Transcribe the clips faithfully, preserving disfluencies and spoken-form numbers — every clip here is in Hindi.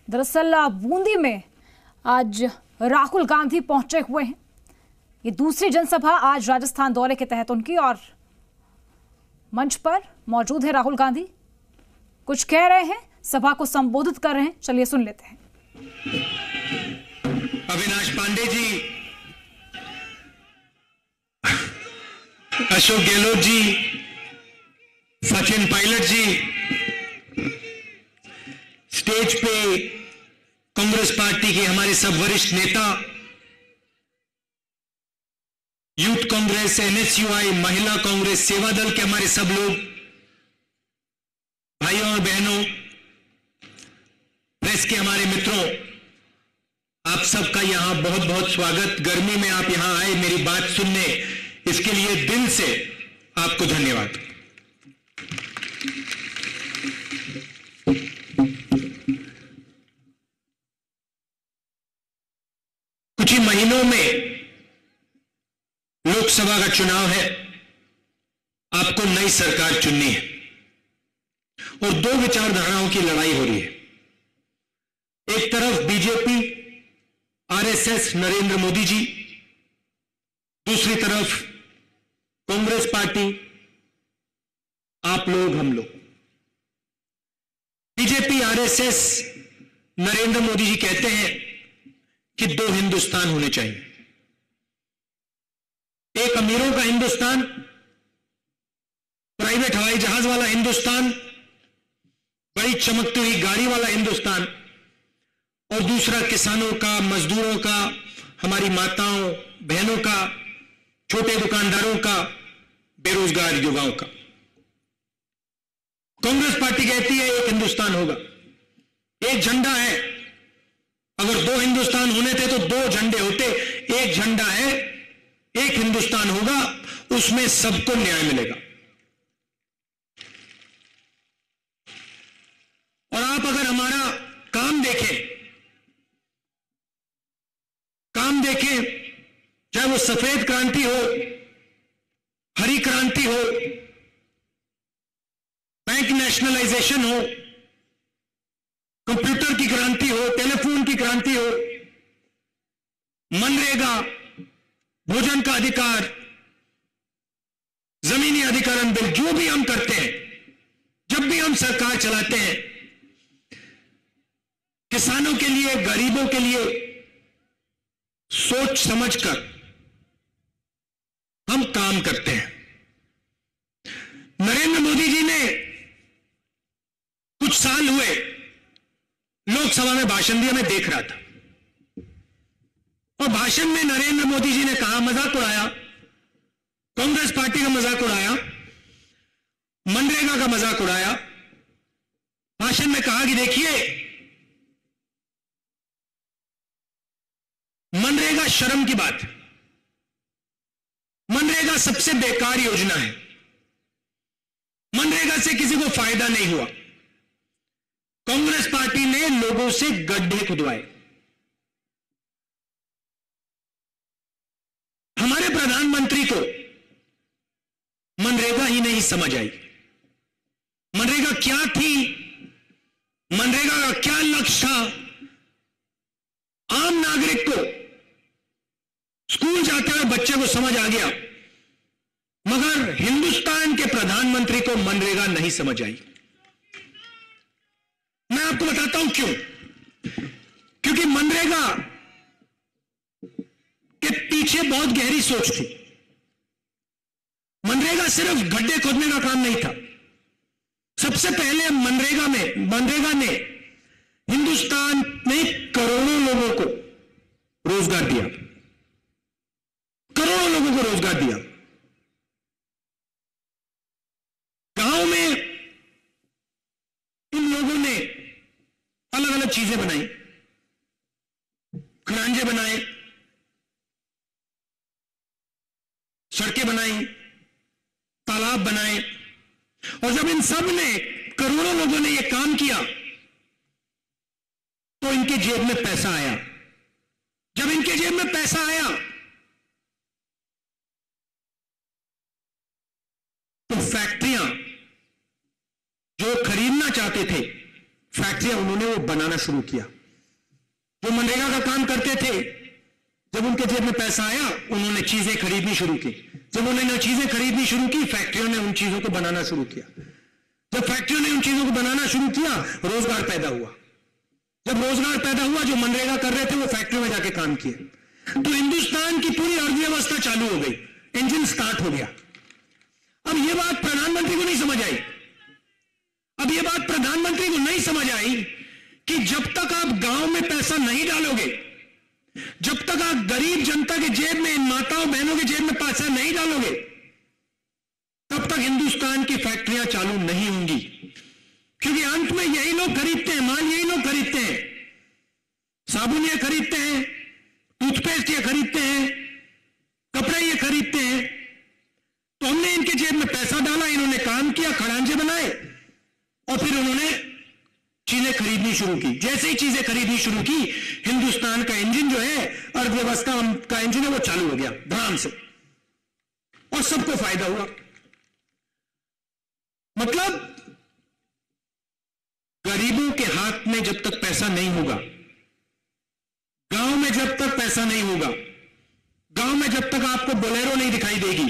दरअसल बूंदी में आज राहुल गांधी पहुंचे हुए हैं। ये दूसरी जनसभा आज राजस्थान दौरे के तहत उनकी, और मंच पर मौजूद है राहुल गांधी। कुछ कह रहे हैं, सभा को संबोधित कर रहे हैं, चलिए सुन लेते हैं। अविनाश पांडे जी, अशोक गहलोत जी, सचिन पायलट जी, स्टेज पे कांग्रेस पार्टी के हमारे सब वरिष्ठ नेता, यूथ कांग्रेस, एनएसयूआई, महिला कांग्रेस, सेवा दल के हमारे सब लोग, भाइयों और बहनों, प्रेस के हमारे मित्रों, आप सबका यहां बहुत बहुत स्वागत। गर्मी में आप यहां आए मेरी बात सुनने, इसके लिए दिल से आपको धन्यवाद। कुछ ही महीनों में लोकसभा का चुनाव है, आपको नई सरकार चुननी है और दो विचारधाराओं की लड़ाई हो रही है। एक तरफ बीजेपी, आरएसएस, नरेंद्र मोदी जी, दूसरी तरफ कांग्रेस पार्टी, आप लोग, हम लोग। बीजेपी, आरएसएस, नरेंद्र मोदी जी कहते हैं कि दो हिंदुस्तान होने चाहिए। एक अमीरों का हिंदुस्तान, प्राइवेट हवाई जहाज वाला हिंदुस्तान, बड़ी चमकती हुई गाड़ी वाला हिंदुस्तान, और दूसरा किसानों का, मजदूरों का, हमारी माताओं बहनों का, छोटे दुकानदारों का, बेरोजगार युवाओं का। कांग्रेस पार्टी कहती है एक हिंदुस्तान होगा, एक झंडा है। अगर दो हिंदुस्तान होने थे तो दो झंडे होते, एक झंडा है, एक हिंदुस्तान होगा, उसमें सबको न्याय मिलेगा। और आप अगर हमारा काम देखें, काम देखें, चाहे वो सफेद क्रांति हो, हरी क्रांति हो, बैंक नेशनलाइजेशन हो, कंप्यूटर की क्रांति हो, टेलीफोन की क्रांति हो, मनरेगा, भोजन का अधिकार, जमीनी अधिकरण बिल, जो भी हम करते हैं, जब भी हम सरकार चलाते हैं, किसानों के लिए, गरीबों के लिए सोच समझकर हम काम करते हैं। नरेंद्र मोदी जी ने कुछ साल हुए लोकसभा में भाषण दिया, मैं देख रहा था, और भाषण में नरेंद्र मोदी जी ने कहा, मजाक उड़ाया, कांग्रेस पार्टी का मजाक उड़ाया, मनरेगा का मजाक उड़ाया। भाषण में कहा कि देखिए, मनरेगा शर्म की बात है, मनरेगा सबसे बेकार योजना है, मनरेगा से किसी को फायदा नहीं हुआ। कांग्रेस पार्टी ने लोगों से गड्ढे खुदवाए। हमारे प्रधानमंत्री को मनरेगा ही नहीं समझ आई। मनरेगा क्या थी, मनरेगा का क्या लक्ष्य था, आम नागरिक को, स्कूल जाते हुए बच्चे को समझ आ गया, मगर हिंदुस्तान के प्रधानमंत्री को मनरेगा नहीं समझ आई। मैं आपको बताता हूं क्यों। क्योंकि मनरेगा के पीछे बहुत गहरी सोच थी। मनरेगा सिर्फ गड्ढे खोदने का काम नहीं था। सबसे पहले मनरेगा में मनरेगा ने हिंदुस्तान में करोड़ों लोगों को रोजगार दिया, करोड़ों लोगों को रोजगार दिया। गांव में इन लोगों ने अलग अलग चीजें बनाई, खरांजे बनाए, सड़कें बनाई, तालाब बनाए, और जब इन सब ने, करोड़ों लोगों ने यह काम किया, तो इनके जेब में पैसा आया। जब इनके जेब में पैसा आया तो फैक्ट्रियां जो खरीदना चाहते थे, फैक्ट्रियां उन्होंने वो बनाना शुरू किया। जो मनरेगा का काम करते थे, जब उनके जेब में पैसा आया उन्होंने चीजें खरीदनी शुरू की। जब उन्होंने चीजें खरीदनी शुरू की, फैक्ट्रियों ने उन चीजों को बनाना शुरू किया। जब फैक्ट्रियों ने उन चीजों को बनाना शुरू किया, रोजगार पैदा हुआ। जब रोजगार पैदा हुआ, जो मनरेगा कर रहे थे वो फैक्ट्रियों में जाके काम किए, तो हिंदुस्तान की पूरी अर्थव्यवस्था चालू हो गई, इंजन स्टार्ट हो गया। अब यह बात प्रधानमंत्री को नहीं समझ आई। अब यह बात प्रधानमंत्री को नहीं समझ आई कि जब तक आप गांव में पैसा नहीं डालोगे, जब तक आप गरीब जनता के जेब में, इन माताओं बहनों के जेब में पैसा नहीं डालोगे, तब तक हिंदुस्तान की फैक्ट्रियां चालू नहीं होंगी। क्योंकि अंत में यही लोग खरीदते हैं, माल यही लोग खरीदते हैं, साबुन ये खरीदते हैं, टूथपेस्ट ये खरीदते हैं, कपड़े ये खरीदते हैं। तो हमने इनके जेब में पैसा डाला, इन्होंने काम किया, खड़ांजे बनाए और फिर उन्होंने चीजें खरीदनी शुरू की। जैसे ही चीजें खरीदनी शुरू की, हिंदुस्तान का इंजन जो है, अर्थव्यवस्था का इंजन है, वो चालू हो गया धड़ाम से और सबको फायदा हुआ। मतलब गरीबों के हाथ में जब तक पैसा नहीं होगा, गांव में जब तक पैसा नहीं होगा, गांव में जब तक आपको बोलेरो नहीं दिखाई देगी,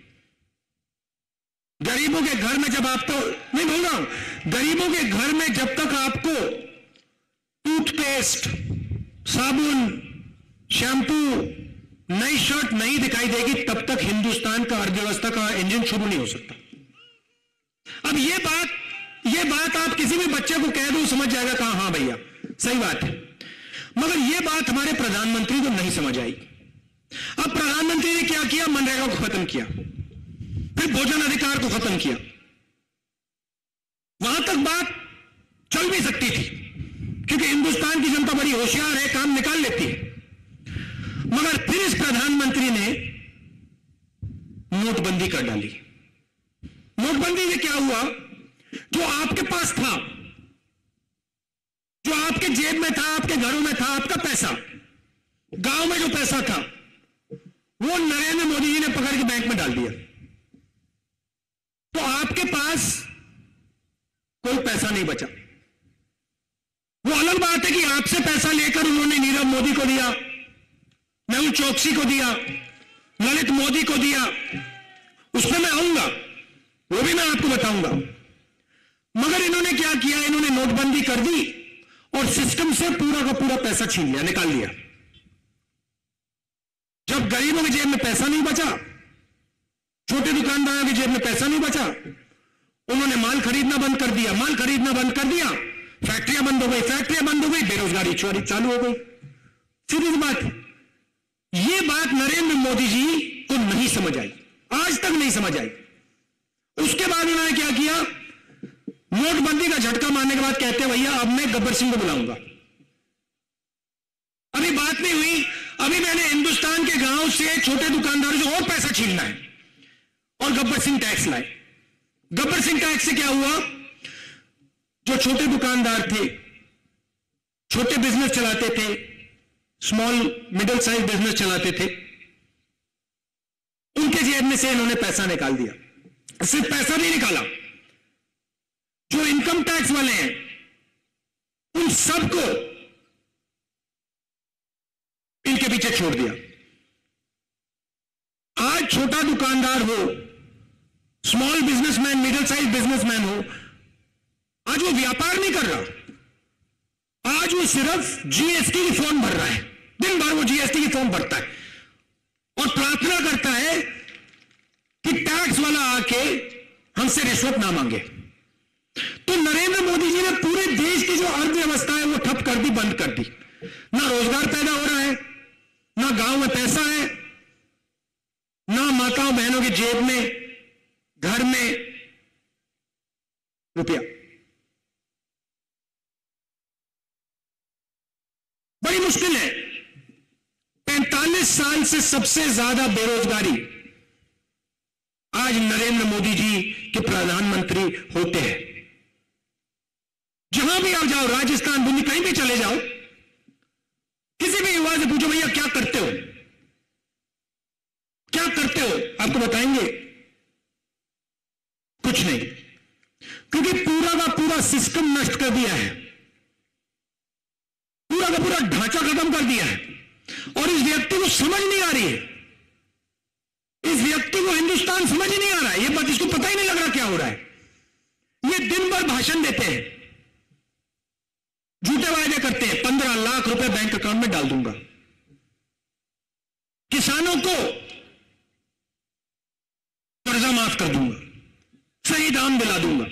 गरीबों के घर में जब आपको, नहीं बोल रहा हूं, गरीबों के घर में जब तक आपको टूथपेस्ट, साबुन, शैंपू, नई शर्ट नहीं दिखाई देगी, तब तक हिंदुस्तान का अर्थव्यवस्था का इंजन शुरू नहीं हो सकता। अब ये बात ये बात आप किसी भी बच्चे को कह दो, समझ जाएगा, कहा हाँ भैया सही बात है। मगर यह बात हमारे प्रधानमंत्री को नहीं समझ आई। अब प्रधानमंत्री ने क्या किया? मनरेगा को खत्म किया, फिर भोजन अधिकार को खत्म किया। वहां तक बात चल भी सकती थी क्योंकि हिंदुस्तान की जनता बड़ी होशियार है, काम निकाल लेती है। मगर फिर इस प्रधानमंत्री ने नोटबंदी कर डाली। नोटबंदी से क्या हुआ? जो आपके पास था, जो आपके जेब में था, आपके घरों में था, आपका पैसा, गांव में जो पैसा था, वो नरेंद्र मोदी जी ने पकड़ के बैंक में डाल दिया। तो आपके पास कोई पैसा नहीं बचा। वो अलग बात है कि आपसे पैसा लेकर उन्होंने नीरव मोदी को दिया, मेहुल चोकसी को दिया, ललित मोदी को दिया, उसमें मैं आऊंगा, वो भी मैं आपको बताऊंगा। मगर इन्होंने क्या किया? इन्होंने नोटबंदी कर दी और सिस्टम से पूरा का पूरा पैसा छीन लिया, निकाल लिया। जब गरीबों की जेब में पैसा नहीं बचा, छोटे दुकानदारों की जेब में पैसा नहीं बचा, उन्होंने माल खरीदना बंद कर दिया। माल खरीदना बंद कर दिया, फैक्ट्रियां बंद हो गई, फैक्ट्रियां बंद हो गई, बेरोजगारी चोरी चालू हो गई। सीधी सी बात। यह बात नरेंद्र मोदी जी को नहीं समझ आई, आज तक नहीं समझ आई। उसके बाद उन्होंने क्या किया? नोटबंदी का झटका मारने के बाद कहते हैं भैया अब मैं गब्बर सिंह को बुलाऊंगा। अभी बात नहीं हुई, अभी मैंने हिंदुस्तान के गांव से छोटे दुकानदारों से और पैसा छीनना है और गब्बर सिंह टैक्स लाए। गब्बर सिंह टैक्स से क्या हुआ? जो छोटे दुकानदार थे, छोटे बिजनेस चलाते थे, स्मॉल मिडिल साइज बिजनेस चलाते थे, उनके जेब में से इन्होंने पैसा निकाल दिया। सिर्फ पैसा नहीं निकाला, जो इनकम टैक्स वाले हैं उन सबको इनके पीछे छोड़ दिया। आज छोटा दुकानदार हो, small businessman, middle size businessman हो, आज वो व्यापार नहीं कर रहा, आज वो सिर्फ जीएसटी की फॉर्म भर रहा है। दिन भर वो जीएसटी की फॉर्म भरता है और प्रार्थना करता है कि टैक्स वाला आके हमसे रिश्वत ना मांगे। तो नरेंद्र मोदी जी ने पूरे देश की जो अर्थव्यवस्था है वो ठप कर दी, बंद कर दी। ना रोजगार पैदा हो रहा है, ना गांव में पैसा है, ना माताओं बहनों की जेब में, घर में रुपया। बड़ी मुश्किल है। पैंतालीस साल से सबसे ज्यादा बेरोजगारी आज नरेंद्र मोदी जी के प्रधानमंत्री होते हैं। जहां भी आप जाओ, राजस्थान, दिल्ली, कहीं भी चले जाओ, किसी भी युवा से पूछो भैया क्या करते हो, क्या करते हो, आपको बताएंगे कुछ नहीं, क्योंकि पूरा का पूरा सिस्टम नष्ट कर दिया है। पूरा का पूरा ढांचा खत्म कर दिया है और इस व्यक्ति को समझ नहीं आ रही है, इस व्यक्ति को हिंदुस्तान समझ नहीं आ रहा है, ये बात इसको पता ही नहीं लग रहा क्या हो रहा है। ये दिन भर भाषण देते हैं, झूठे वायदे करते हैं, पंद्रह लाख रुपए बैंक अकाउंट में डाल दूंगा, किसानों को कर्जा माफ कर दूंगा, सही दाम दिला दूंगा,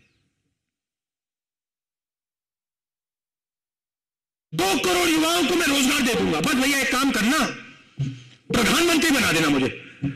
दो करोड़ युवाओं को मैं रोजगार दे दूंगा। बस भैया एक काम करना, प्रधानमंत्री बना देना, मुझे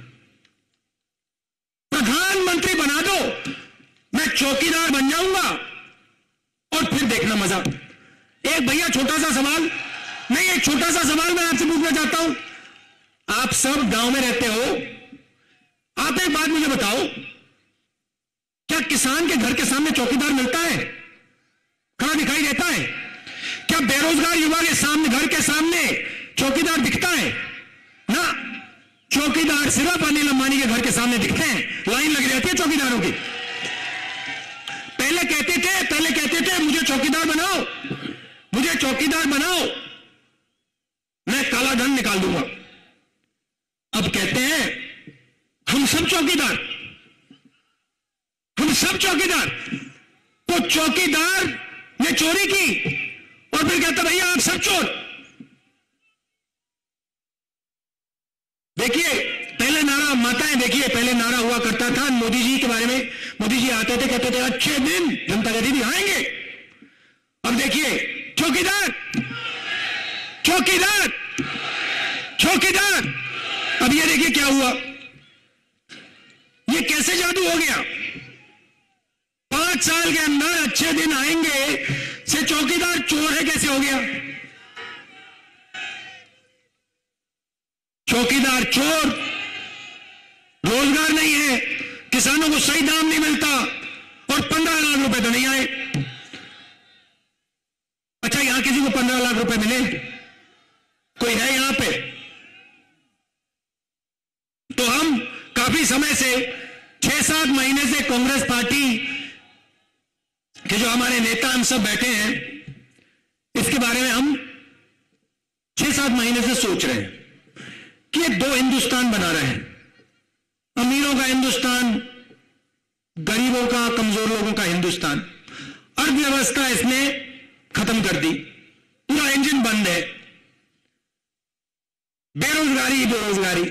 प्रधानमंत्री बना दो, मैं चौकीदार बन जाऊंगा और फिर देखना मजा। एक भैया छोटा सा सवाल, नहीं एक छोटा सा सवाल मैं आपसे पूछना चाहता हूं। आप सब गांव में रहते हो, आप एक बात मुझे बताओ, क्या किसान के घर के सामने चौकीदार मिलता है, खड़ा दिखाई देता है? क्या बेरोजगार युवा के सामने, घर के सामने चौकीदार दिखता है? ना, चौकीदार सिर्फ अनिल अंबानी के घर के सामने दिखते हैं, लाइन लगी रहती है चौकीदारों की। पहले कहते थे पहले कहते थे मुझे चौकीदार बनाओ, मुझे चौकीदार बनाओ, मैं काला धन निकाल दूंगा। अब कहते हैं हम सब चौकीदार, हम सब चौकीदार। तो चौकीदार ने चोरी की और फिर कहता भैया आप सब चोर। देखिए पहले नारा, माताएं देखिए, पहले नारा हुआ करता था मोदी जी के बारे में, मोदी जी आते थे कहते थे अच्छे दिन जनता के दीदी आएंगे। अब देखिए चौकीदार चौकीदार चौकीदार। अब ये देखिए क्या हुआ, ये कैसे जादू हो गया। पांच साल के अंदर अच्छे दिन आएंगे से चौकीदार चोर है कैसे हो गया। चौकीदार चोर, रोजगार नहीं है, किसानों को सही दाम नहीं मिलता और पंद्रह लाख रुपए तो नहीं आए। अच्छा यहां किसी को पंद्रह लाख रुपए मिले, कोई है यहां पे? तो हम काफी समय से, छह सात महीने से कांग्रेस पार्टी के जो हमारे नेता हम सब बैठे हैं, इसके बारे में हम छह सात महीने से सोच रहे हैं कि ये दो हिंदुस्तान बना रहे हैं, अमीरों का हिंदुस्तान, गरीबों का, कमजोर लोगों का हिंदुस्तान। अर्थव्यवस्था इसने खत्म कर दी, पूरा इंजन बंद है, बेरोजगारी बेरोजगारी।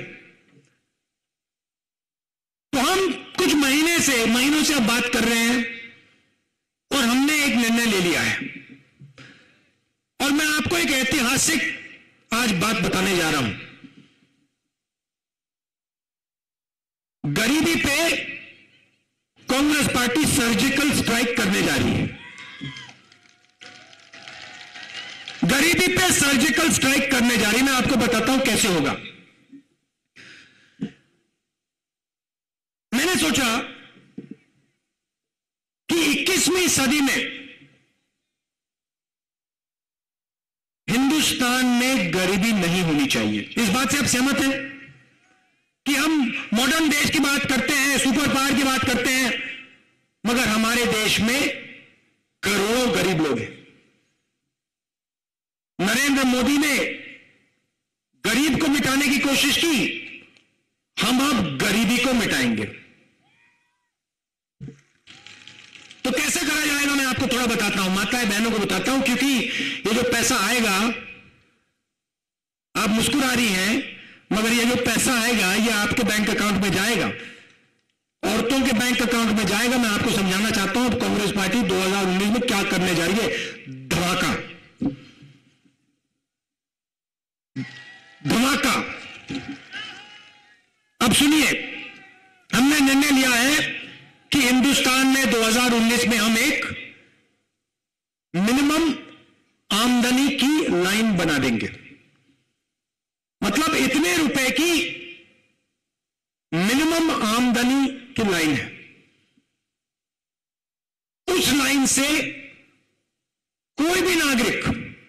तो हम कुछ महीने से महीनों से अब बात कर रहे हैं और हमने एक निर्णय ले लिया है और मैं आपको एक ऐतिहासिक आज बात बताने जा रहा हूं। गरीबी पे कांग्रेस पार्टी सर्जिकल स्ट्राइक करने जा रही है, गरीबी पे सर्जिकल स्ट्राइक करने जा रही है। मैं आपको बताता हूं कैसे होगा। मैंने सोचा कि इक्कीसवीं सदी में हिंदुस्तान में गरीबी नहीं होनी चाहिए। इस बात से आप सहमत हैं कि हम मॉडर्न देश की बात करते हैं, सुपर पावर की बात करते हैं, मगर हमारे देश में करोड़ों गरीब लोग हैं। नरेंद्र मोदी ने गरीब को मिटाने की कोशिश की, हम अब गरीबी को मिटाएंगे। तो कैसे करा जाएगा मैं आपको थोड़ा बताता हूं, माताएं बहनों को बताता हूं, क्योंकि ये जो पैसा आएगा, आप मुस्कुरा रही हैं, मगर ये जो पैसा आएगा ये आपके बैंक अकाउंट में जाएगा, औरतों के बैंक अकाउंट में जाएगा। मैं आपको समझाना चाहता हूं कांग्रेस पार्टी दो हज़ार उन्नीस में क्या करने जा रही है। धमाका धमाका। अब सुनिए, हमने निर्णय लिया है कि हिंदुस्तान में दो हज़ार उन्नीस में हम एक मिनिमम आमदनी की लाइन बना देंगे। मतलब इतने रुपए की मिनिमम आमदनी की लाइन है, उस लाइन से कोई भी नागरिक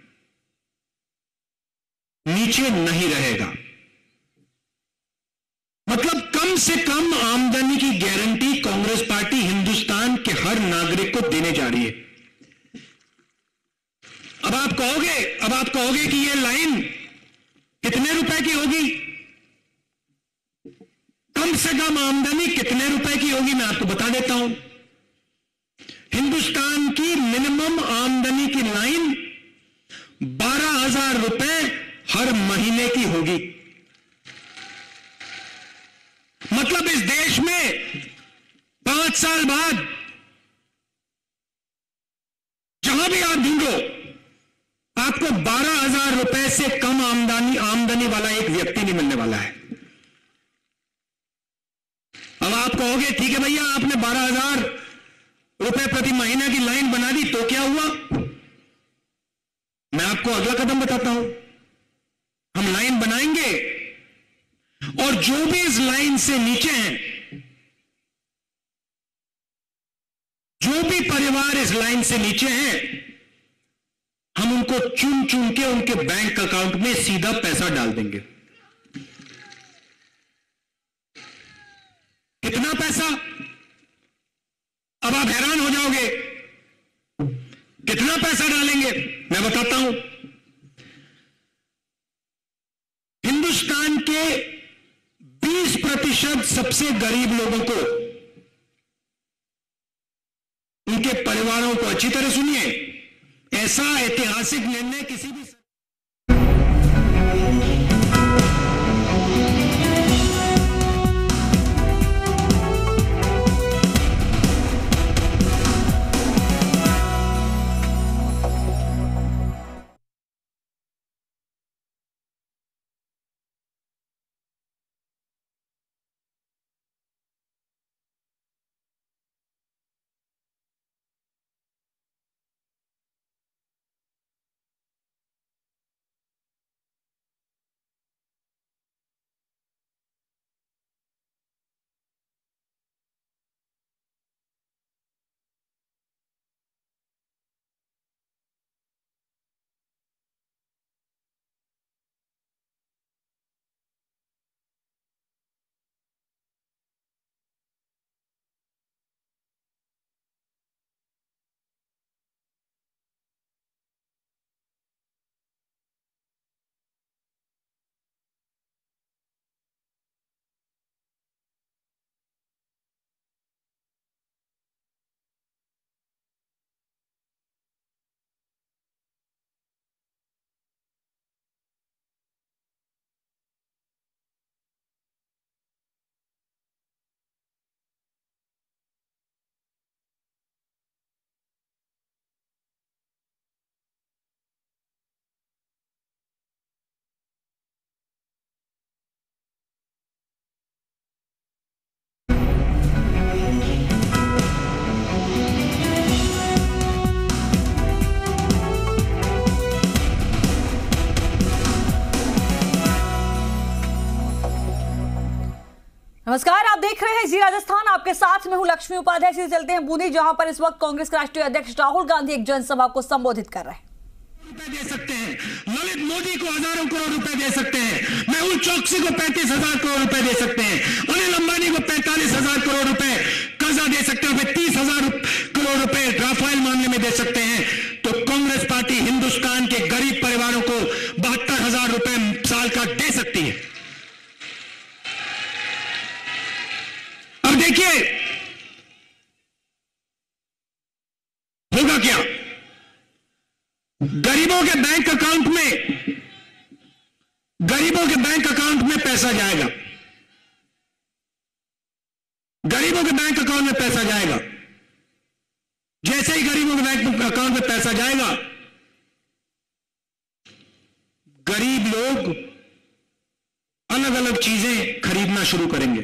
नीचे नहीं रहेगा। मतलब कम से कम आमदनी की गारंटी कांग्रेस पार्टी हिंदुस्तान के हर नागरिक को देने जा रही है। अब आप कहोगे अब आप कहोगे कि ये लाइन कितने रुपए की होगी, कम से कम आमदनी कितने रुपए की होगी, मैं आपको बता देता हूं। हिंदुस्तान की मिनिमम आमदनी की लाइन बारह हजार रुपए हर महीने की होगी। मतलब इस देश में पांच साल बाद जहां भी आप ढूंढो, आपको बारह हजार रुपए से कम आमदनी आमदनी वाला एक व्यक्ति नहीं मिलने वाला है। अब आप कहोगे ठीक है भैया, आपने बारह हजार रुपए प्रति महीने की लाइन बना दी तो क्या हुआ? मैं आपको अगला कदम बताता हूं। हम लाइन बनाएंगे और जो भी इस लाइन से नीचे हैं, जो भी परिवार इस लाइन से नीचे हैं, हम उनको चुन चुन के उनके बैंक अकाउंट में सीधा पैसा डाल देंगे। कितना पैसा? अब आप हैरान हो जाओगे, कितना पैसा डालेंगे? मैं बताता हूं। हिंदुस्तान के बीस प्रतिशत सबसे गरीब लोगों को, उनके परिवारों को, अच्छी तरह सुनिए, ऐसा ऐतिहासिक निर्णय किसी भी नमस्कार, आप देख रहे हैं जी राजस्थान। आपके साथ में हूं लक्ष्मी उपाध्याय। सीधे चलते हैं बूंदी, जहां पर इस वक्त कांग्रेस के राष्ट्रीय अध्यक्ष राहुल गांधी एक जनसभा को संबोधित कर रहे हैं। रुपए दे सकते हैं, ललित मोदी को हजारों करोड़ रुपए दे सकते हैं, मेहुल चौकसी को पैंतीस हजार करोड़ रुपए दे सकते हैं, अनिल अंबानी को पैंतालीस हजार करोड़ रुपए कर्जा दे सकते हैं, फिर तीस हजार करोड़ रुपए राफेल मामले में दे सकते हैं। तो कांग्रेस पार्टी हिंदुस्तान के गरीब परिवारों को बहत्तर हजार रुपए साल का दे सकती है। अब देखिए होगा क्या। गरीबों के बैंक अकाउंट में गरीबों के बैंक अकाउंट में पैसा जाएगा, गरीबों के बैंक अकाउंट में पैसा जाएगा। जैसे ही गरीबों के बैंक अकाउंट में पैसा जाएगा, गरीब लोग अलग अलग चीजें खरीदना शुरू करेंगे।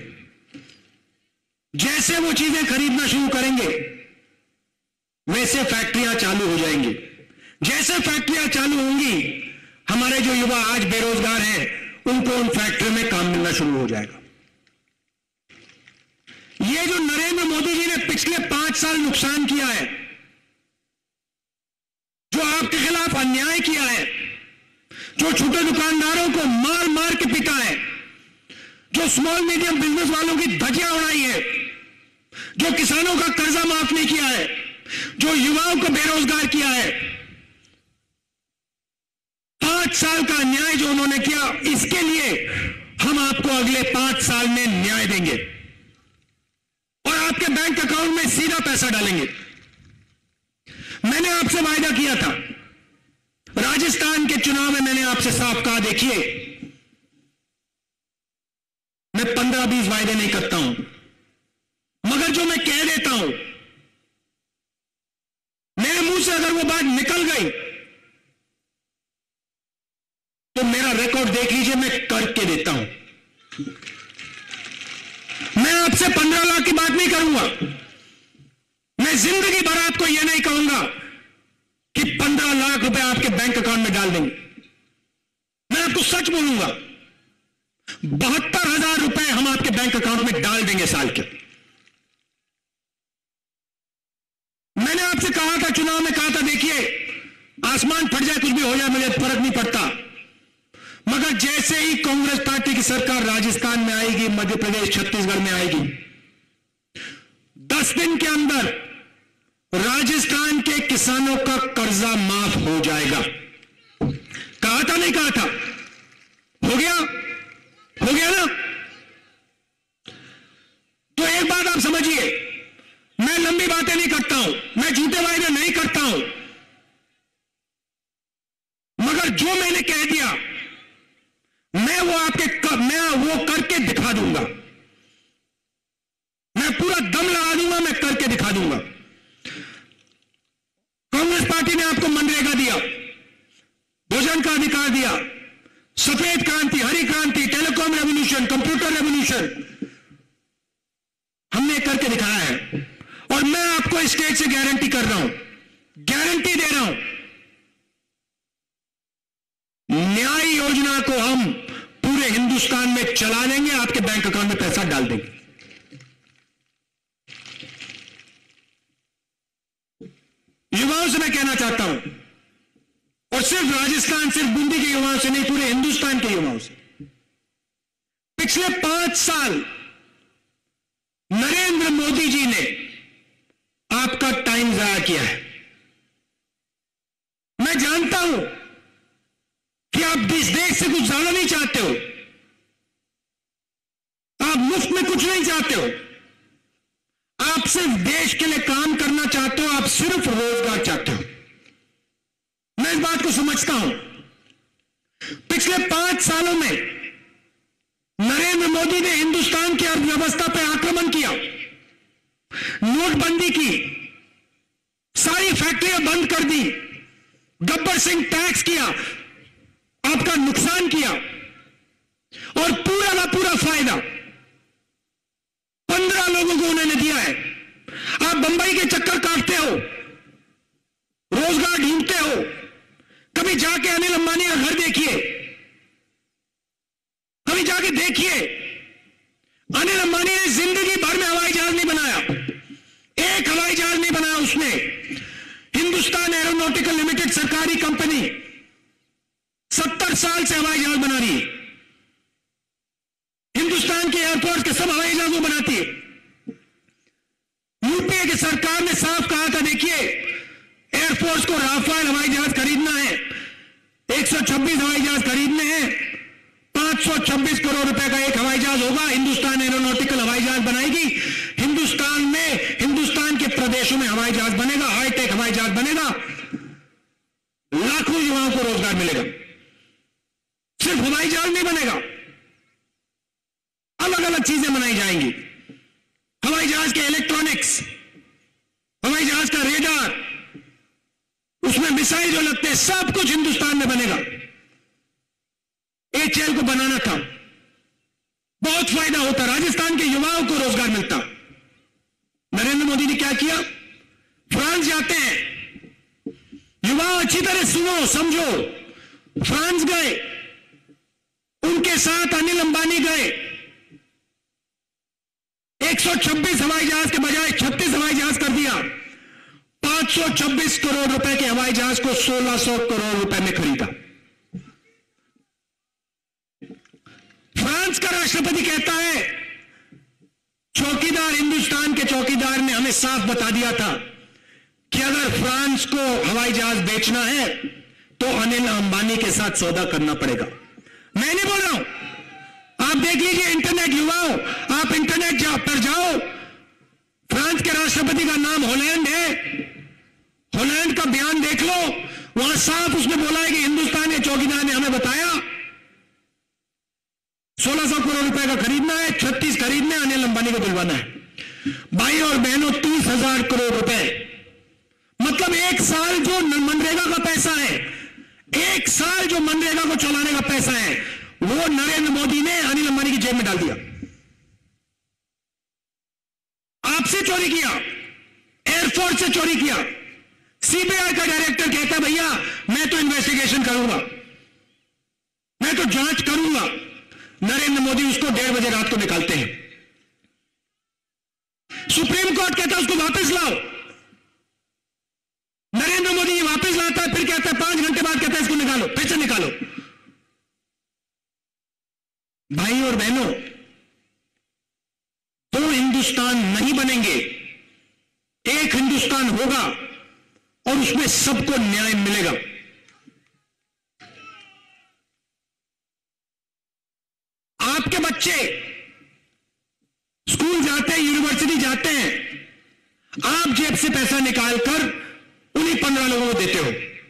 जैसे वो चीजें खरीदना शुरू करेंगे, वैसे फैक्ट्रियां चालू हो जाएंगी। जैसे फैक्ट्रियां चालू होंगी, हमारे जो युवा आज बेरोजगार हैं, उनको उन फैक्ट्री में काम मिलना शुरू हो जाएगा। ये जो नरेंद्र मोदी जी ने पिछले पांच साल नुकसान किया है, जो आपके खिलाफ अन्याय किया है, जो छोटे दुकानदारों को मार मार के पिटा है, जो स्मॉल मीडियम बिजनेस वालों की धज्जियां उड़ाई है, जो किसानों का कर्जा माफ नहीं किया है, जो युवाओं को बेरोजगार किया है, साल का अन्याय जो उन्होंने किया, इसके लिए हम आपको अगले पांच साल में न्याय देंगे और आपके बैंक अकाउंट में सीधा पैसा डालेंगे। मैंने आपसे वायदा किया था, राजस्थान के चुनाव में मैंने आपसे साफ कहा, देखिए मैं पंद्रह बीस वायदे नहीं करता हूं, मगर जो मैं कह देता हूं, मेरे मुंह से अगर वो बात निकल गई तो मेरा रिकॉर्ड देख लीजिए, मैं करके देता हूं। मैं आपसे पंद्रह लाख की बात नहीं करूंगा। मैं जिंदगी भर आपको यह नहीं कहूंगा कि पंद्रह लाख रुपए आपके बैंक अकाउंट में डाल देंगे। मैं आपको सच बोलूंगा, बहत्तर हजार रुपए हम आपके बैंक अकाउंट में डाल देंगे साल के। मैंने आपसे कहा था, चुनाव में कहा था, देखिए आसमान फट जाए, कुछ भी हो जाए, मुझे फर्क नहीं पड़ता, मगर जैसे ही कांग्रेस पार्टी की सरकार राजस्थान में आएगी, मध्य प्रदेश, छत्तीसगढ़ में आएगी, दस दिन के अंदर राजस्थान के किसानों का कर्जा माफ हो जाएगा। कहा था नहीं कहा था? हो गया, हो गया ना? तो एक बात आप समझिए, मैं लंबी बातें नहीं करता हूं, मैं झूठे वायदे नहीं करता हूं, मगर जो मैंने कह दिया मैं वो आपके कर, मैं वो करके दिखा दूंगा। मैं पूरा दम लगा दूंगा, मैं करके दिखा दूंगा। कांग्रेस पार्टी ने आपको मनरेगा दिया, भोजन का अधिकार दिया, सफेद क्रांति, हरी क्रांति, टेलीकॉम रेवोल्यूशन, कंप्यूटर रेवोल्यूशन, हमने करके दिखाया है। और मैं आपको स्टेज से गारंटी कर रहा हूं, गारंटी दे रहा हूं, न्याय योजना को हम पूरे हिंदुस्तान में चला लेंगे, आपके बैंक अकाउंट में पैसा डाल देंगे। युवाओं से मैं कहना चाहता हूं, और सिर्फ राजस्थान, सिर्फ बूंदी के युवाओं से नहीं, पूरे हिंदुस्तान के युवाओं से, पिछले पांच साल नरेंद्र मोदी जी ने आपका टाइम जाया किया है। मैं जानता हूं कि आप इस देश से कुछ ज्यादा नहीं चाहते हो, आप मुफ्त में कुछ नहीं चाहते हो, आप सिर्फ देश के लिए काम करना चाहते हो, आप सिर्फ रोजगार चाहते हो। मैं इस बात को समझता हूं। पिछले पांच सालों में नरेंद्र मोदी ने हिंदुस्तान की अर्थव्यवस्था पर आक्रमण किया, नोटबंदी की, सारी फैक्ट्रियां बंद कर दी, गब्बर सिंह टैक्स किया, आपका नुकसान किया, और पूरा का पूरा फायदा पंद्रह लोगों को उन्होंने दिया है। आप बंबई के चक्कर काटते हो, रोजगार ढूंढते हो, कभी जाके अनिल अंबानी का घर देखिए, कभी जाके देखिए, अनिल अंबानी ने जिंदगी भर में हवाई जहाज नहीं बनाया, एक हवाई जहाज नहीं बनाया उसने। हिंदुस्तान एरोनॉटिकल लिमिटेड सरकारी कंपनी सत्तर साल से हवाई जहाज बना रही है, हिंदुस्तान के एयरपोर्ट के सब हवाई जहाज वो बनाती है। यूपीए की सरकार ने साफ कहा था, देखिए एयरफोर्स को राफेल हवाई जहाज खरीदना है, एक सौ छब्बीस हवाई जहाज खरीदने हैं, पांच सौ छब्बीस करोड़ रुपए का एक हवाई जहाज होगा, हिंदुस्तान एरोनॉटिकल हवाई जहाज बनाएगी। हिंदुस्तान में, हिंदुस्तान के प्रदेशों में हवाई जहाज बनेगा, हाईटेक हवाई जहाज बनेगा, लाखों युवाओं को रोजगार मिलेगा। सिर्फ हवाई जहाज नहीं बनेगा, अलग अलग चीजें बनाई जाएंगी। हवाई जहाज के इलेक्ट्रॉनिक्स, हवाई जहाज का रेडार, उसमें मिसाइल जो लगते हैं, सब कुछ हिंदुस्तान में बनेगा। एचएएल को बनाना था, बहुत फायदा होता, राजस्थान के युवाओं को रोजगार मिलता। नरेंद्र मोदी ने क्या किया? फ्रांस जाते हैं, युवा अच्छी तरह सुनो समझो, फ्रांस गए, उनके साथ अनिल अंबानी गए, एक सौ छब्बीस हवाई जहाज के बजाय छत्तीस हवाई जहाज कर दिया, पांच सौ छब्बीस करोड़ रुपए के हवाई जहाज को सोलह सौ करोड़ रुपए में खरीदा। फ्रांस का राष्ट्रपति कहता है, चौकीदार, हिंदुस्तान के चौकीदार ने हमें साफ बता दिया था कि अगर फ्रांस को हवाई जहाज बेचना है तो अनिल अंबानी के साथ सौदा करना पड़ेगा। मैं नहीं बोल रहा हूं, आप देख लीजिए इंटरनेट युवाओं, आप इंटरनेट जा, पर जाओ, फ्रांस के राष्ट्रपति का नाम हॉलैंड है, हॉलैंड का बयान देख लो, वहां साफ उसने बोला है कि हिंदुस्तान के चौकीदार ने हमें बताया सोलह सौ करोड़ रुपए का खरीदना है, छत्तीस खरीदना है, अनिल अंबानी को दिलवाना है। भाई और बहनों, तीस हजार करोड़ रुपए, मतलब एक साल जो मनरेगा का पैसा है, एक साल जो मनरेगा को चलाने का पैसा है, वो नरेंद्र मोदी ने अनिल अंबानी की जेब में डाल दिया। आपसे चोरी किया, एयरफोर्स से चोरी किया। सीबीआई का डायरेक्टर कहता है भैया मैं तो इन्वेस्टिगेशन करूंगा, मैं तो जांच करूंगा। नरेंद्र मोदी उसको डेढ़ बजे रात को निकालते हैं। सुप्रीम कोर्ट कहता है उसको वापस लाओ, नरेंद्र मोदी ये वापस लाता है, फिर कहता है पांच घंटे बाद कहता है इसको निकालो, फिर से निकालो। भाई और बहनों, दो हिंदुस्तान नहीं बनेंगे, एक हिंदुस्तान होगा और उसमें सबको न्याय मिलेगा। आपके बच्चे स्कूल जाते हैं, यूनिवर्सिटी जाते हैं, आप जेब से पैसा निकालकर उन्हीं पंद्रह लोगों को देते हो।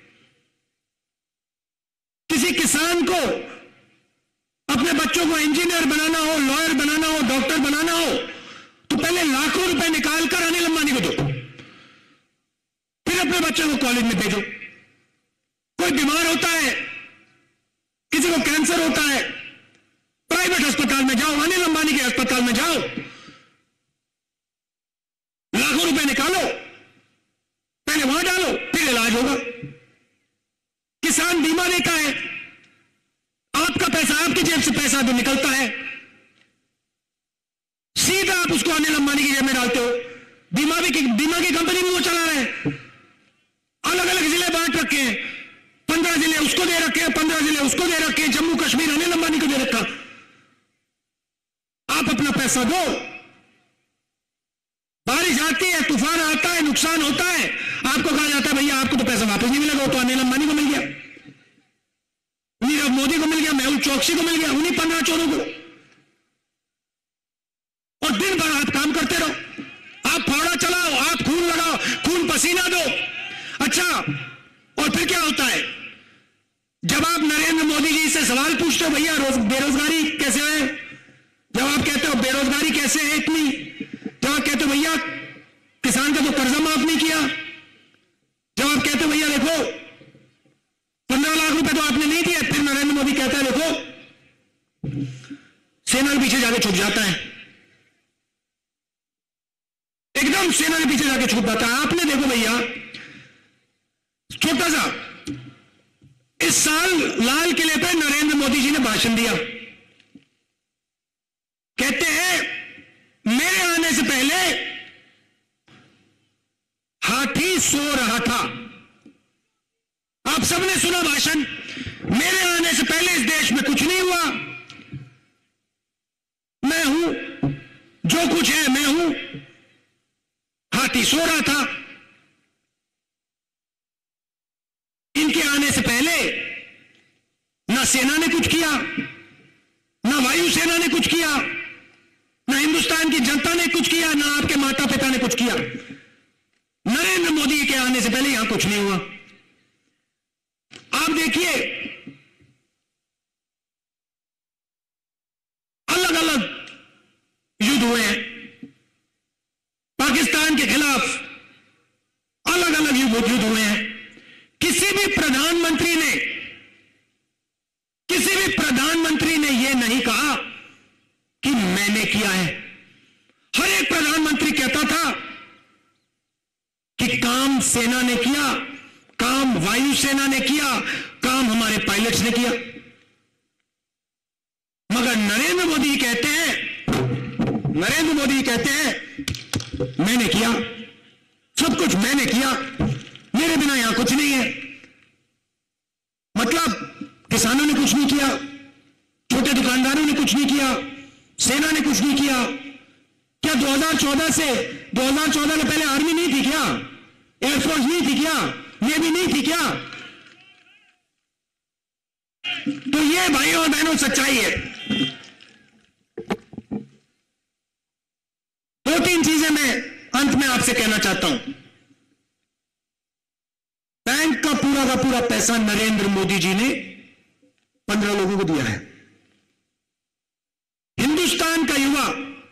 किसी किसान को अपने बच्चों को इंजीनियर बनाना हो, लॉयर बनाना हो, डॉक्टर बनाना हो, तो पहले लाखों रुपए निकालकर अनिल अंबानी को दो, फिर अपने बच्चों को कॉलेज में भेजो। कोई बीमार होता है, किसी को कैंसर होता है, प्राइवेट अस्पताल में जाओ, अनिल अंबानी के अस्पताल में जाओ, लाखों रुपए निकालो, पहले वहां डालो, फिर इलाज होगा। किसान बीमा लेता है, आपका पैसा, आपकी जेब से पैसा तो निकलता है, सीधा आप उसको अनिल अंबानी की जेब में डालते हो। बीमा भी बीमा की कंपनी भी वो चला रहे हैं, अलग अलग जिले बांट रखे हैं, पंद्रह जिले उसको दे रखे हैं, पंद्रह जिले उसको दे रखे हैं, जम्मू कश्मीर अनिल अंबानी को दे रखा। आप अपना पैसा दो, बारिश आती है, तूफान आता है, नुकसान होता है, आपको कहा जाता है भैया आपको तो पैसा वापस नहीं मिलेगा, तो अनिल अंबानी को मिल गया, नीरव मोदी को मिल गया, मेहुल चौकसी को मिल गया, उन्हीं पंद्रह चोरों को। और दिन भर आप काम करते रहो, आप फावड़ा चलाओ, आप खून लगाओ, खून पसीना दो। अच्छा, और फिर क्या होता है? जब आप नरेंद्र मोदी जी से सवाल पूछते हो भैया बेरोजगारी कैसे है, जब आप कहते हो बेरोजगारी कैसे है इतनी, जब आप कहते हो भैया किसान का तो कर्जा माफ नहीं किया, जब आप कहते हो भैया देखो पंद्रह लाख रुपए तो आपने नहीं दिए, फिर नरेंद्र मोदी कहता है देखो सेना के पीछे जाके छुप जाता है, एकदम सेना के पीछे जाके छुप जाता है। आपने देखो भैया छोटा सा इस साल लाल किले पे नरेंद्र मोदी जी ने भाषण दिया, कहते हैं मेरे आने से पहले हाथी सो रहा था। आप सबने सुना भाषण, मेरे आने से पहले इस देश में कुछ नहीं हुआ, मैं हूं, जो कुछ है मैं हूं। हाथी सो रहा था। इनके आने से पहले ना सेना ने कुछ किया, ना वायुसेना ने कुछ किया, ना हिंदुस्तान की जनता ने कुछ किया, ना आपके माता पिता ने कुछ किया। नरेंद्र मोदी के आने से पहले यहां कुछ नहीं हुआ। आप देखिए अलग अलग युद्ध हुए हैं, पाकिस्तान के खिलाफ अलग अलग युद्ध हुए हैं। किसी भी प्रधानमंत्री ने किसी भी प्रधानमंत्री ने यह नहीं कहा कि मैंने किया है। हर एक प्रधानमंत्री कहता था कि काम सेना ने किया, काम वायुसेना ने किया, काम हमारे पायलट्स ने किया। मगर नरेंद्र मोदी कहते हैं नरेंद्र मोदी कहते हैं मैंने किया, सब कुछ मैंने किया, मेरे बिना यहां कुछ नहीं है। मतलब किसानों ने कुछ नहीं किया, छोटे दुकानदारों ने कुछ नहीं किया, सेना ने कुछ नहीं किया। क्या दो हज़ार चौदह से दो हज़ार चौदह के पहले आर्मी नहीं थी क्या? एयरफोर्स नहीं थी क्या? नेवी नहीं थी क्या? तो ये भाइयों और बहनों सच्चाई है। दो तीन चीजें मैं अंत में आपसे कहना चाहता हूं। बैंक का पूरा का पूरा पैसा नरेंद्र मोदी जी ने पंद्रह लोगों को दिया है। हिंदुस्तान का युवा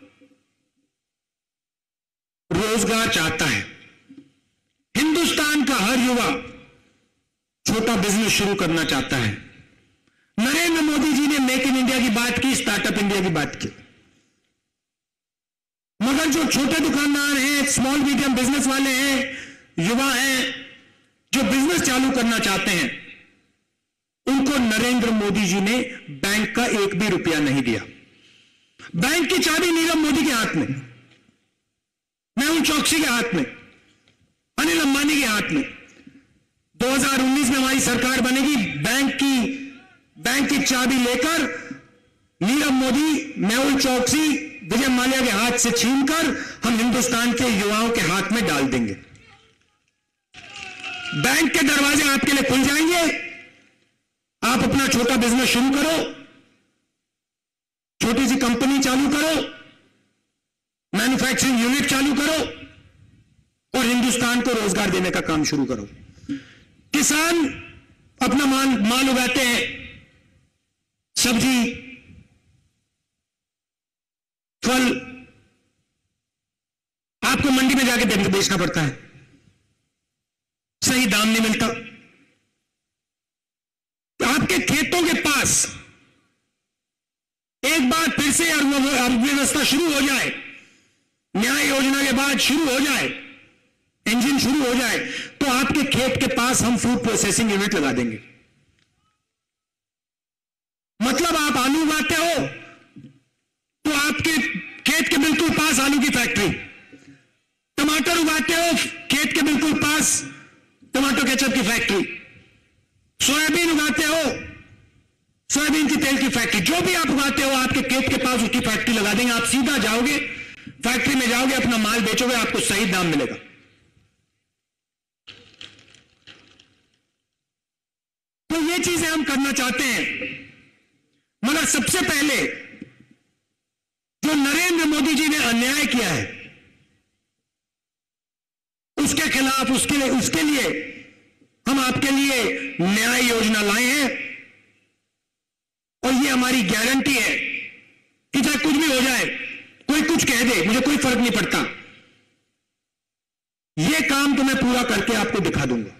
रोजगार चाहता है। हिंदुस्तान का हर युवा छोटा बिजनेस शुरू करना चाहता है। नरेंद्र मोदी जी ने मेक इन इंडिया की बात की, स्टार्टअप इंडिया की बात की, मगर जो छोटे दुकानदार हैं, स्मॉल मीडियम बिजनेस वाले हैं, युवा हैं, जो बिजनेस चालू करना चाहते हैं, उनको नरेंद्र मोदी जी ने बैंक का एक भी रुपया नहीं दिया। बैंक की चाबी नीरव मोदी के हाथ में, मेहुल चौकसी के हाथ में, अनिल अंबानी के हाथ में। दो हज़ार उन्नीस में हमारी सरकार बनेगी, बैंक की बैंक की चाबी लेकर नीरव मोदी, मेहुल चौकसी, विजय माल्या के हाथ से छीनकर हम हिंदुस्तान के युवाओं के हाथ में डाल देंगे। बैंक के दरवाजे आपके लिए खुल जाएंगे। आप अपना छोटा बिजनेस शुरू करो, छोटी सी कंपनी चालू करो, मैन्युफैक्चरिंग यूनिट चालू करो और हिंदुस्तान को रोजगार देने का काम शुरू करो। किसान अपना माल माल उगाते हैं, सब्जी, फल, आपको मंडी में जाके बेचना पड़ता है, सही दाम नहीं मिलता। आपके खेतों के पास एक बार फिर से अर्थव्यवस्था शुरू हो जाए, न्याय योजना के बाद शुरू हो जाए, इंजन शुरू हो जाए, तो आपके खेत के पास हम फूड प्रोसेसिंग यूनिट लगा देंगे। मतलब आप आलू उगाते हो तो आपके खेत के बिल्कुल पास आलू की फैक्ट्री, टमाटर उगाते हो खेत के बिल्कुल पास टमाटो केचप की फैक्ट्री, सोयाबीन उगाते हो सोयाबीन की तेल की फैक्ट्री, जो भी आप उगाते हो आपके खेत के पास उसकी फैक्ट्री लगा देंगे। आप सीधा जाओगे, फैक्ट्री में जाओगे, अपना माल बेचोगे, आपको सही दाम मिलेगा। तो ये चीजें हम करना चाहते हैं, मगर सबसे पहले जो नरेंद्र मोदी जी ने अन्याय किया है उसके खिलाफ, उसके लिए उसके लिए हम आपके लिए न्याय योजना लाए हैं। और ये हमारी गारंटी है कि चाहे कुछ भी हो जाए, कोई कुछ कह दे, मुझे कोई फर्क नहीं पड़ता, ये काम तो मैं पूरा करके आपको दिखा दूंगा।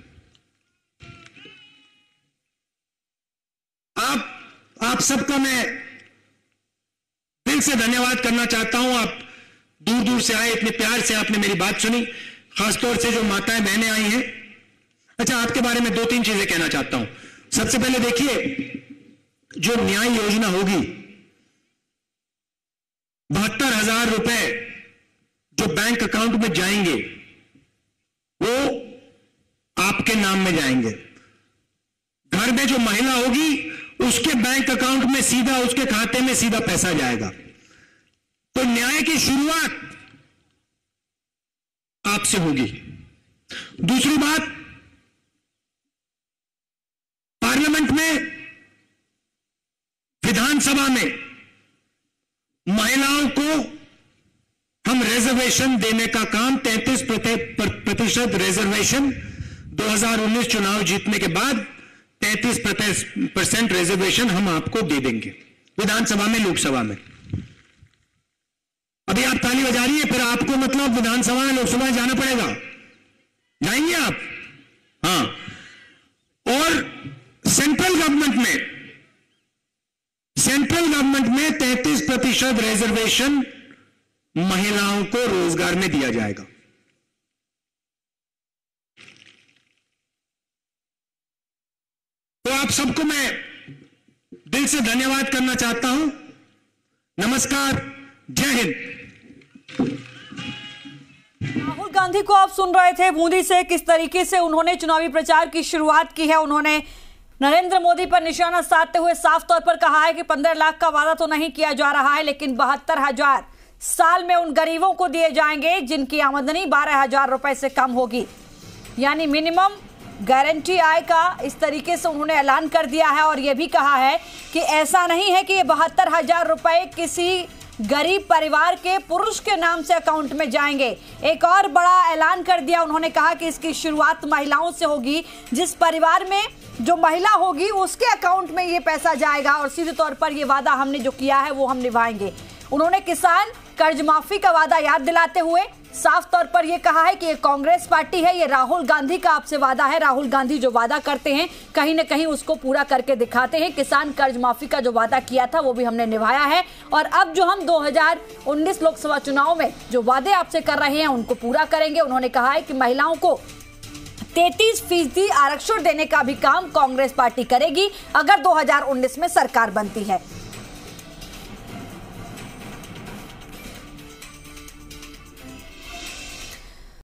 आप आप सबका मैं दिल से धन्यवाद करना चाहता हूं। आप दूर दूर से आए, इतने प्यार से आपने मेरी बात सुनी, खासतौर से जो माताएं बहनें आई हैं। अच्छा, आपके बारे में दो तीन चीजें कहना चाहता हूं। सबसे पहले देखिए, जो न्याय योजना होगी, बहत्तर हजार रुपए जो बैंक अकाउंट में जाएंगे वो आपके नाम में जाएंगे। घर में जो महिला होगी उसके बैंक अकाउंट में सीधा, उसके खाते में सीधा पैसा जाएगा। तो न्याय की शुरुआत आपसे होगी। दूसरी बात, पार्लियामेंट में, विधानसभा में महिलाओं को हम रिजर्वेशन देने का काम, तैंतीस प्रतिशत रिजर्वेशन दो हज़ार उन्नीस चुनाव जीतने के बाद तैंतीस परसेंट रिजर्वेशन हम आपको दे देंगे, विधानसभा में, लोकसभा में। अभी आप ताली बजा रही है, फिर आपको मतलब विधानसभा में, लोकसभा में जाना पड़ेगा। जाएंगे आप? हाँ। और सेंट्रल गवर्नमेंट में सेंट्रल गवर्नमेंट में तैंतीस प्रतिशत रिजर्वेशन महिलाओं को रोजगार में दिया जाएगा। तो आप सबको मैं दिल से धन्यवाद करना चाहता हूं। नमस्कार, जय हिंद। राहुल गांधी को आप सुन रहे थे बूंदी से, किस तरीके से उन्होंने चुनावी प्रचार की शुरुआत की है। उन्होंने नरेंद्र मोदी पर निशाना साधते हुए साफ तौर पर कहा है कि पंद्रह लाख का वादा तो नहीं किया जा रहा है, लेकिन बहत्तर हजार साल में उन गरीबों को दिए जाएंगे जिनकी आमदनी बारह हजार रुपए से कम होगी। यानी मिनिमम गारंटी आय का इस तरीके से उन्होंने ऐलान कर दिया है और यह भी कहा है कि ऐसा नहीं है कि ये बहत्तर हजार रुपए किसी गरीब परिवार के पुरुष के नाम से अकाउंट में जाएंगे। एक और बड़ा ऐलान कर दिया, उन्होंने कहा कि इसकी शुरुआत महिलाओं से होगी। जिस परिवार में जो महिला होगी उसके अकाउंट में ये पैसा जाएगा और सीधे तौर पर ये वादा हमने जो किया है वो हम निभाएंगे। उन्होंने किसान कर्ज माफी का वादा याद दिलाते हुए साफ तौर पर यह कहा है कि ये कांग्रेस पार्टी है, ये राहुल गांधी का आपसे वादा है। राहुल गांधी जो वादा करते हैं कहीं ना कहीं उसको पूरा करके दिखाते हैं। किसान कर्ज माफी का जो वादा किया था वो भी हमने निभाया है और अब जो हम दो हज़ार उन्नीस लोकसभा चुनाव में जो वादे आपसे कर रहे हैं उनको पूरा करेंगे। उन्होंने कहा है कि महिलाओं को तैंतीस फीसदी आरक्षण देने का भी काम कांग्रेस पार्टी करेगी अगर दो हज़ार उन्नीस में सरकार बनती है।